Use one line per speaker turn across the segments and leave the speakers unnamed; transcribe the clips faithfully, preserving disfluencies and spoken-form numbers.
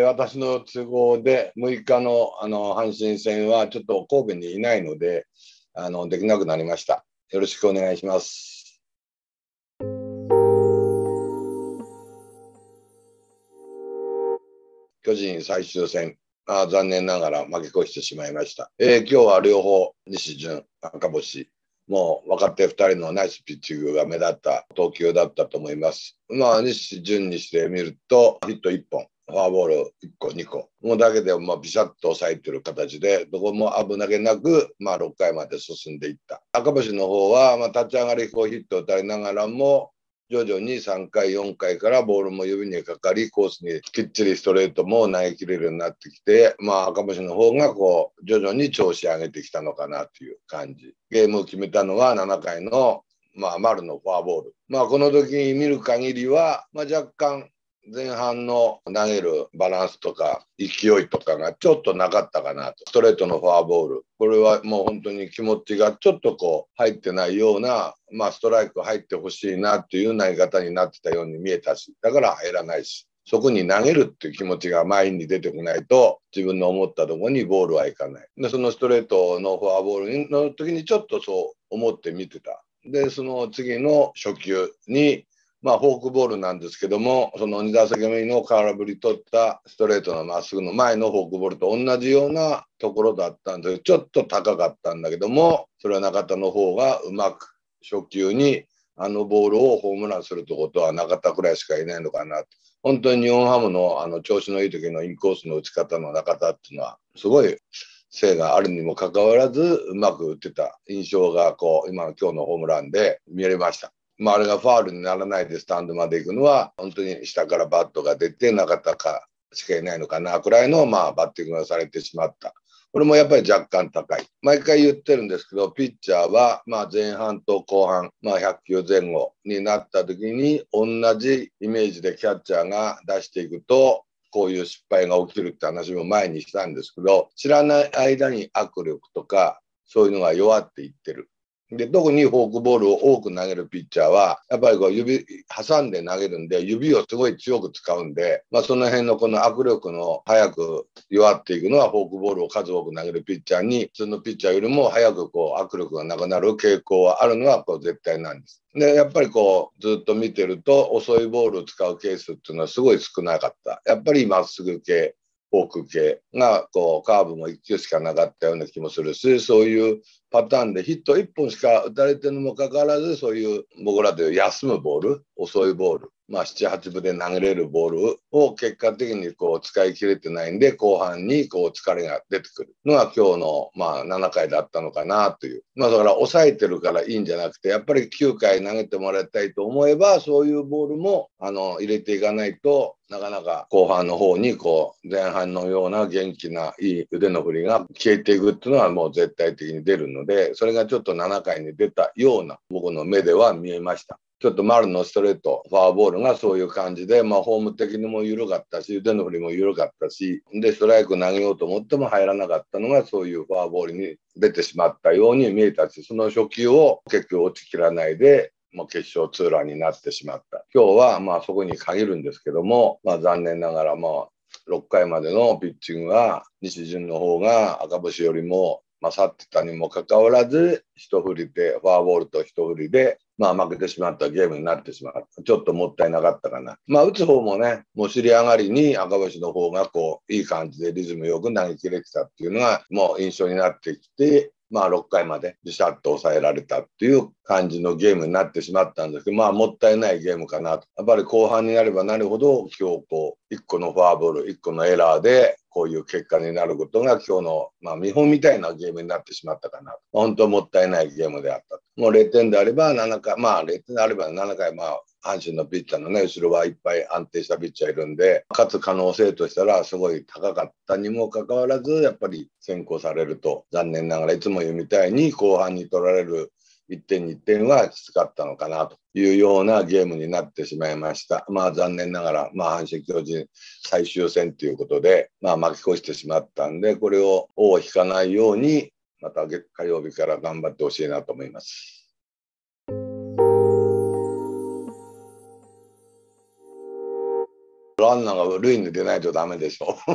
私の都合でむいかの、あの阪神戦はちょっと神戸にいないので、あのできなくなりました。よろしくお願いします。巨人最終戦、あ残念ながら負け越してしまいました。えー、今日は両方、西純、赤星、もう若手ふたりのナイスピッチングが目立った投球だったと思います。まあ、西純にしてみると、ヒットいっぽん。フォアボールいっこ、にこ。もうだけでもビシャッと抑えてる形で、どこも危なげなく、まあ、ろっかいまで進んでいった。赤星の方は、まあ、立ち上がりこうヒットを打たれながらも、徐々にさんかい、よんかいからボールも指にかかり、コースにきっちりストレートも投げ切れるようになってきて、まあ、赤星の方がこう徐々に調子上げてきたのかなという感じ。ゲームを決めたのはななかいの、まあ、丸のフォアボール。まあ、この時に見る限りは、まあ、若干、前半の投げるバランスとか勢いとかがちょっとなかったかなと。ストレートのフォアボール。これはもう本当に気持ちがちょっとこう入ってないような、まあストライク入ってほしいなっていう投げ方になってたように見えたし、だから入らないし、そこに投げるっていう気持ちが前に出てこないと自分の思ったところにボールはいかない。で、そのストレートのフォアボールの時にちょっとそう思って見てた。で、その次の初球にまあ、フォークボールなんですけども、そのに打席目の空振り取ったストレートのまっすぐの前のフォークボールと同じようなところだったんで、ちょっと高かったんだけども、それは中田の方がうまく初球にあのボールをホームランするってことは中田くらいしかいないのかなと。本当に日本ハムのあの調子のいい時のインコースの打ち方の中田っていうのは、すごい精があるにもかかわらず、うまく打ってた印象がこう、今の今日のホームランで見れました。まあ、あれがファウルにならないでスタンドまで行くのは、本当に下からバットが出て、中田かしかいないのかなくらいの、まあ、バッティングがされてしまった。これもやっぱり若干高い。毎回言ってるんですけど、ピッチャーは、まあ、前半と後半、まあ、ひゃっきゅうぜん後になった時に、同じイメージでキャッチャーが出していくと、こういう失敗が起きるって話も前にしたんですけど、知らない間に握力とか、そういうのが弱っていってる。で、特にフォークボールを多く投げるピッチャーは、やっぱりこう指挟んで投げるんで、指をすごい強く使うんで、まあその辺のこの握力の早く弱っていくのはフォークボールを数多く投げるピッチャーに、普通のピッチャーよりも早くこう握力がなくなる傾向はあるのはこう絶対なんです。で、やっぱりこうずっと見てると遅いボールを使うケースっていうのはすごい少なかった。やっぱりまっすぐ系、フォーク系がこうカーブもいっ球しかなかったような気もするし、そういうパターンでヒットいっぽんしか打たれてるにもかかわらず、そういう僕らでいう休むボール、遅いボール、まあなな、はちぶで投げれるボールを結果的にこう使い切れてないんで、後半にこう疲れが出てくるのが今日のまあななかいだったのかなという。まあだから抑えてるからいいんじゃなくて、やっぱりきゅうかい投げてもらいたいと思えば、そういうボールもあの入れていかないと、なかなか後半の方にこう前半のような元気ないい腕の振りが消えていくっていうのはもう絶対的に出るので、それがちょっとななかいに出たような僕の目では見えました。ちょっと丸のストレート、フォアボールがそういう感じで、まあ、フォーム的にも緩かったし、腕の振りも緩かったし、で、ストライク投げようと思っても入らなかったのが、そういうフォアボールに出てしまったように見えたし、その初球を結局落ちきらないで、もう決勝ツーランになってしまった。今日はまあそこに限るんですけども、まあ、残念ながら、まあ、ろっかいまでのピッチングは、西純の方が赤星よりも勝ってたにもかかわらず、一振りで、フォアボールと一振りで、まあ負けてしまったゲームになってしまった。ちょっともったいなかったかな。まあ打つ方もね、もう尻上がりに赤星の方がこう、いい感じでリズムよく投げ切れてたっていうのが、もう印象になってきて、まあろっかいまでビシャッと抑えられたっていう感じのゲームになってしまったんですけど、まあもったいないゲームかなと。やっぱり後半になればなるほど、今日こう、いっこのフォアボール、いっこのエラーで、こういう結果になることが今日の、まあ見本みたいなゲームになってしまったかなと。本当もったいないゲームであった。もうれいてんであればななかい、まあれいてんであればななかい、まあ阪神のピッチャーのね、後ろはいっぱい安定したピッチャーいるんで、勝つ可能性としたらすごい高かったにもかかわらず、やっぱり先行されると、残念ながらいつも言うみたいに後半に取られるいってんにてんはきつかったのかなというようなゲームになってしまいました。まあ残念ながら、まあ阪神巨人最終戦ということで、まあ巻き越してしまったんで、これを尾を引かないように、また火曜日から頑張ってほしいなと思います。 ランナーが塁に出ないとダメでしょ。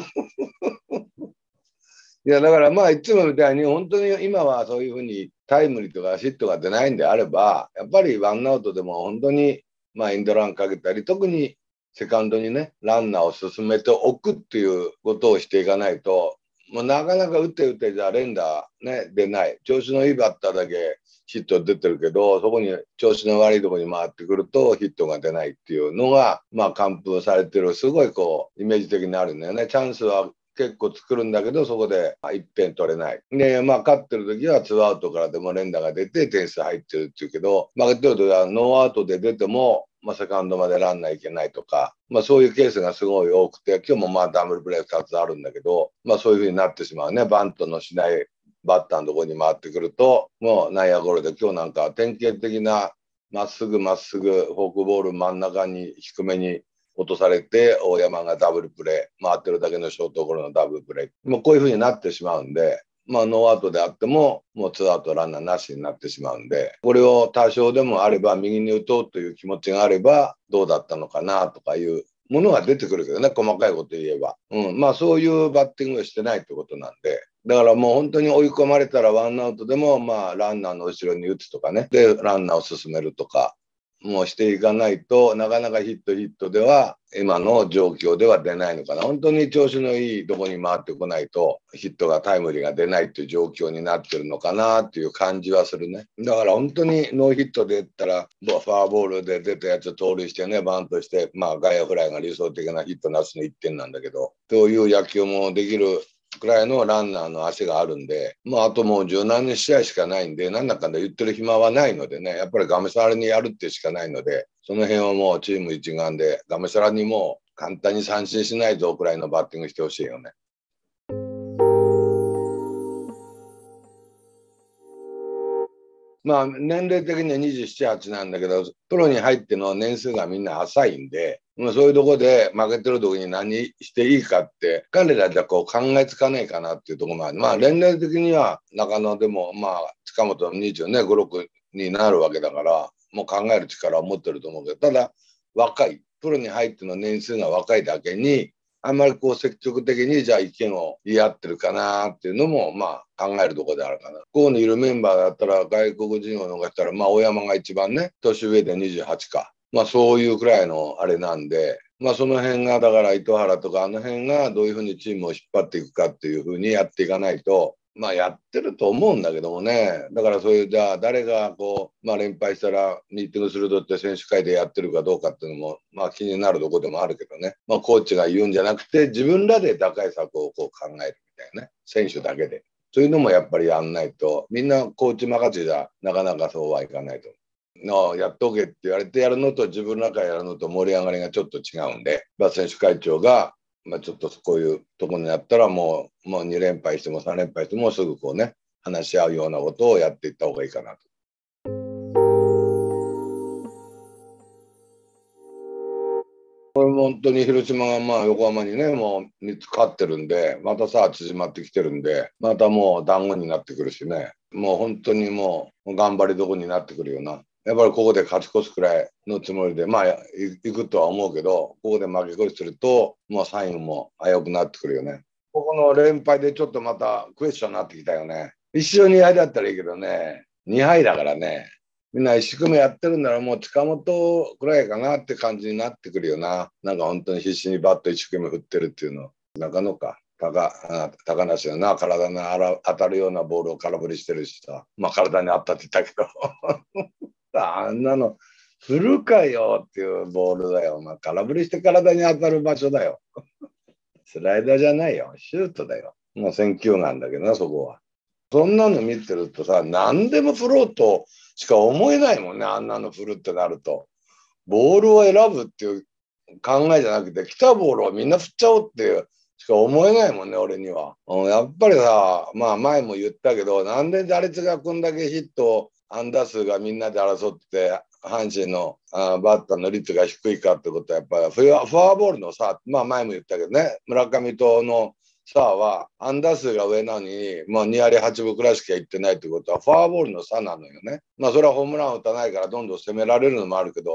いや、だからまあ、いつもみたいに、本当に今はそういうふうにタイムリーとかヒットが出ないんであれば、やっぱりワンアウトでも本当に、まあ、エンドランかけたり、特にセカンドにね、ランナーを進めておくっていうことをしていかないと、もうなかなか打って打ってじゃ連打ね、出ない。調子のいいバッターだけヒット出てるけど、そこに調子の悪いところに回ってくるとヒットが出ないっていうのが、まあ、完封されてる、すごいこう、イメージ的になるんだよね。チャンスは結構作るんだけど、そこでいってん取れない。で、まあ、勝ってる時はツーアウトからでも連打が出て点数入ってるっていうけど、負けてる時はノーアウトで出ても、まあ、セカンドまでランナーいけないとか、まあ、そういうケースがすごい多くて、今日もまあダブルプレーふたつあるんだけど、まあ、そういうふうになってしまうね。バントのしないバッターのところに回ってくると、もう内野ゴロで、今日なんか典型的なまっすぐまっすぐフォークボール真ん中に低めに落とされて、大山がダブルプレー、回ってるだけのショートゴロのダブルプレー、もうこういうふうになってしまうんで、まあ、ノーアウトであっても、もうツーアウトランナーなしになってしまうんで、これを多少でもあれば、右に打とうという気持ちがあれば、どうだったのかなとかいうものが出てくるけどね、細かいこと言えば。うん、まあ、そういうバッティングをしてないってことなんで、だからもう本当に追い込まれたらワンアウトでも、まあ、ランナーの後ろに打つとかね、で、ランナーを進めるとか、もうしていかないとなかなかヒットヒットでは今の状況では出ないのかな。本当に調子のいいとこに回ってこないとヒットがタイムリーが出ないっていう状況になってるのかなっていう感じはするね。だから本当にノーヒットで言ったらフォアボールで出たやつ盗塁してね、バントしてまあ外野フライが理想的なヒットなしのいってんなんだけど、そういう野球もできるくらいのランナーの足があるんで、まあ、あともう十何試合しかないんで、なんだかんだ言ってる暇はないのでね、やっぱりがむしゃらにやるってしかないので、その辺はもうチーム一丸で、がむしゃらにもう簡単に三振しないぞくらいのバッティングしてほしいよね。まあ、年齢的にはにじゅうなな、はちなんだけど、プロに入っての年数がみんな浅いんで、まあ、そういうとこで負けてる時に何していいかって、彼らじゃこう考えつかないかなっていうところもある。まあ、年齢的には中野でも、まあ、近本にじゅうご、ろくになるわけだから、もう考える力を持ってると思うけど、ただ、若い。プロに入っての年数が若いだけに、あんまりこう積極的にじゃあ意見を言い合ってるかなっていうのもまあ考えるところであるかな。ここにいるメンバーだったら外国人を逃したらまあ大山が一番ね、年上でにじゅうはちか。まあそういうくらいのあれなんで、まあその辺がだから糸原とかあの辺がどういうふうにチームを引っ張っていくかっていうふうにやっていかないと、まあやってると思うんだけどもね。だからそういう、じゃあ誰がこう、まあ連敗したらミーティングするとって選手会でやってるかどうかっていうのも、まあ気になるところでもあるけどね。まあコーチが言うんじゃなくて、自分らで打開策をこう考えるみたいなね。選手だけで。そういうのもやっぱりやんないと、みんなコーチ任せじゃなかなかそうはいかないと思う。のやっとけって言われてやるのと自分の中でやるのと盛り上がりがちょっと違うんで、まあ、選手会長がまあ、ちょっとこういうところになったらもう、もうに連敗してもさん連敗してもすぐこうね、話し合うようなことをやっていった方がいいかなと。これも本当に広島がまあ横浜にね、もうみっつ勝ってるんで、またさあ縮まってきてるんで、またもう団子になってくるしね、もう本当にもう頑張りどころになってくるよな。やっぱりここで勝ち越すくらいのつもりで、まあ行くとは思うけど、ここで負け越しすると、もうサインも危うくなってくるよね。ここの連敗でちょっとまたクエスチョンになってきたよね。一勝にはいだったらいいけどね、にはいだからね。みんな一生懸命やってるんならもう近本くらいかなって感じになってくるよな。なんか本当に必死にバット一生懸命振ってるっていうの。中野か。高高梨がな、体に当たるようなボールを空振りしてるしさ。まあ体に当たってたけど。あんなの振るかよっていうボールだよ。まあ、空振りして体に当たる場所だよ。スライダーじゃないよ。シュートだよ。まあ選球眼だけどな、そこは。そんなの見てるとさ、何でも振ろうとしか思えないもんね、あんなの振るってなると。ボールを選ぶっていう考えじゃなくて、来たボールをみんな振っちゃおうっていうしか思えないもんね、俺には。うん、やっぱりさ、まあ前も言ったけど、なんで打率がこんだけヒット、安打数がみんなで争って、阪神のあバッターの率が低いかってことは、やっぱりフォアフォアボールのさ、まあ前も言ったけどね、村上との差は安打数が上なのに、まあ、に割はちぶくらいしかいってないってことはフォアボールの差なのよね。まあそれはホームラン打たないからどんどん攻められるのもあるけど、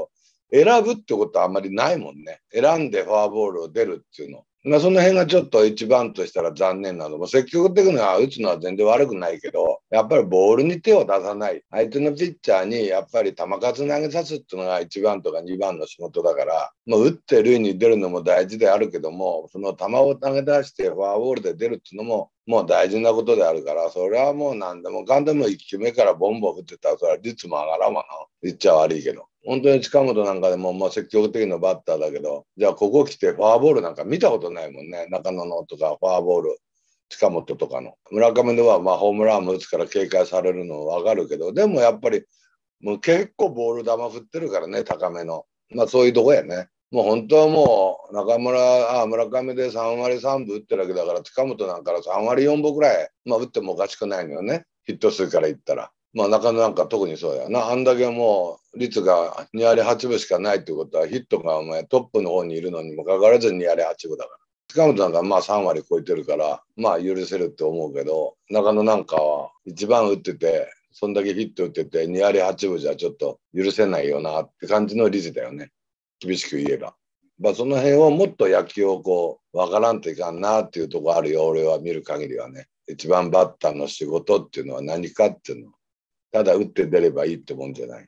選ぶってことはあんまりないもんね。選んでフォアボールを出るっていうの。まあ、その辺がちょっと一番としたら残念なのも、積極的には打つのは全然悪くないけど、やっぱりボールに手を出さない。相手のピッチャーにやっぱり球数投げさすっていうのが一番とか二番の仕事だから、もう打って塁に出るのも大事であるけども、その球を投げ出してフォアボールで出るっていうのももう大事なことであるから、それはもう何でもかんでもいっきゅうめからボンボン振ってたら、それは率も上がらんわな。言っちゃ悪いけど。本当に近本なんかでも、まあ、積極的なバッターだけど、じゃあここ来てフォアボールなんか見たことないもんね。中野のとかフォアボール、近本とかの。村上ではまあホームランも打つから警戒されるのわかるけど、でもやっぱりもう結構ボール球振ってるからね、高めの。まあそういうとこやね。もう本当はもう中村、あ村上でさん割さんぶ打ってるわけだから、近本なんかさん割よんぶぐらい、まあ打ってもおかしくないのよね。ヒット数から言ったら。まあ中野なんか特にそうやな。あんだけもう率がに割はちぶしかないってことは、ヒットがお前トップの方にいるのにもかかわらずに割はちぶだから。近本なんかまあさん割超えてるから、まあ許せるって思うけど、中野なんかは一番打ってて、そんだけヒット打っててに割はちぶじゃちょっと許せないよなって感じの率だよね。厳しく言えば。まあその辺をもっと野球をこう、わからんといかんなっていうところあるよ、俺は見る限りはね。一番バッターの仕事っていうのは何かっていうの。ただ打って出ればいいってもんじゃない。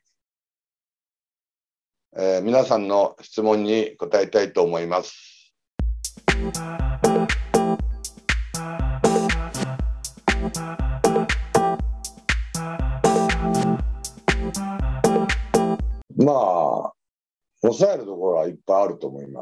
えー、皆さんの質問に答えたいと思います。まあ、抑えるところはいっぱいあると思います。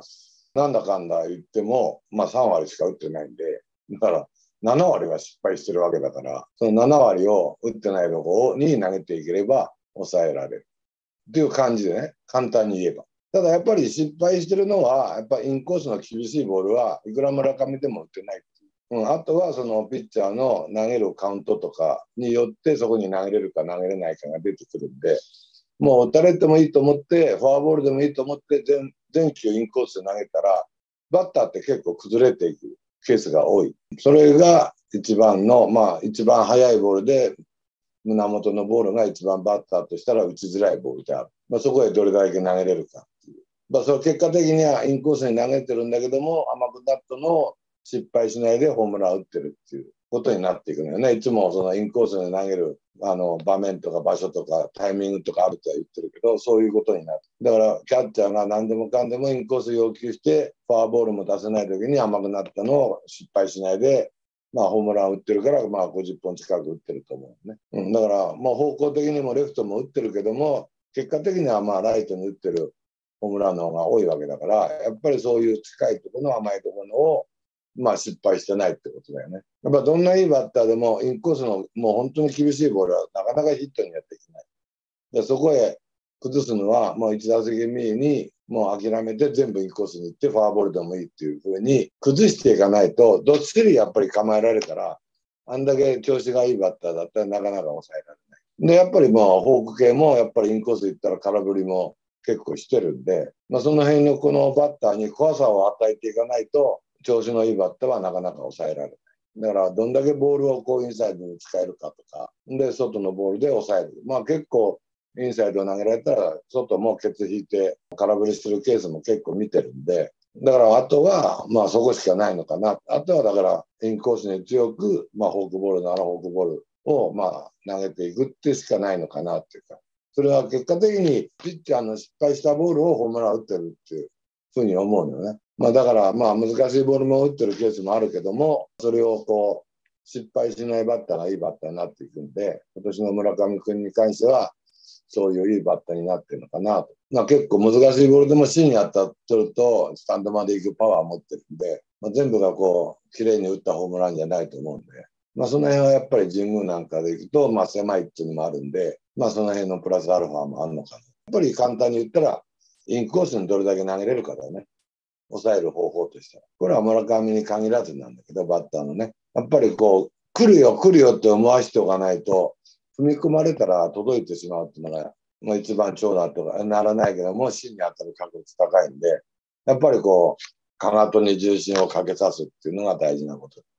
なんだかんだ言っても、まあさん割しか打ってないんで、だからなな割は失敗してるわけだから、そのなな割を打ってないところに投げていければ抑えられる。っていう感じでね、簡単に言えば。ただやっぱり失敗してるのは、やっぱりインコースの厳しいボールはいくら村上でも打ってない。うん、あとはそのピッチャーの投げるカウントとかによってそこに投げれるか投げれないかが出てくるんで、もう打たれてもいいと思って、フォアボールでもいいと思って全、全球インコースで投げたら、バッターって結構崩れていくケースが多い。それが一番の、まあ一番速いボールで、胸元のボールが一番バッターとしたら打ちづらいボールである。まあ、そこへどれだけ投げれるかっていう。まあ、その結果的にはインコースに投げてるんだけども、甘くなったのを失敗しないでホームラン打ってるっていうことになっていくのよね。いつもそのインコースに投げるあの場面とか場所とかタイミングとかあるとは言ってるけど、そういうことになる。だからキャッチャーが何でもかんでもインコース要求して、フォアボールも出せない時に甘くなったのを失敗しないで、まあホームラン打ってるから、まあごじゅっぽん近く打ってると思うね。うん、だから、まあ方向的にもレフトも打ってるけども、結果的にはまあライトに打ってるホームランの方が多いわけだから、やっぱりそういう近いところの甘いところのを、まあ失敗してないってことだよね。やっぱどんないいバッターでもインコースのもう本当に厳しいボールはなかなかヒットにやっていけない。でそこへ崩すのはもういち打席目にもう諦めて全部インコースに行ってフォアボールでもいいっていうふうに崩していかないと、どっしりやっぱり構えられたら、あんだけ調子がいいバッターだったらなかなか抑えられない。で、やっぱりもうフォーク系もやっぱりインコース行ったら空振りも結構してるんで、まあ、その辺のこのバッターに怖さを与えていかないと、調子のいいバッターはなかなか抑えられない。だからどんだけボールをこうインサイドに使えるかとか、で、外のボールで抑える。まあ結構インサイド投げられたら、外もケツ引いて空振りするケースも結構見てるんで、だからあとは、まあそこしかないのかな。あとはだから、インコースに強く、まあフォークボールならフォークボールをまあ投げていくってしかないのかなっていうか、それは結果的にピッチャーの失敗したボールをホームラン打ってるっていうふうに思うのよね。まあだからまあ難しいボールも打ってるケースもあるけども、それをこう、失敗しないバッターがいいバッターになっていくんで、今年の村上君に関しては、そういういいバッターになってるのかなと。まあ、結構難しいボールでも芯に当たってると、スタンドまで行くパワーを持ってるんで、まあ、全部がこう、綺麗に打ったホームランじゃないと思うんで、まあ、その辺はやっぱり神宮なんかで行くと、まあ、狭いっていうのもあるんで、まあ、その辺のプラスアルファもあるのかな。やっぱり簡単に言ったら、インコースにどれだけ投げれるかだよね。抑える方法としては。これは村上に限らずなんだけど、バッターのね。やっぱりこう、来るよ来るよって思わせておかないと、踏み込まれたら届いてしまうっていうのが、まあ、一番長打とかならないけども、芯に当たる確率高いんで、やっぱりこう、かかとに重心をかけさすっていうのが大事なこと。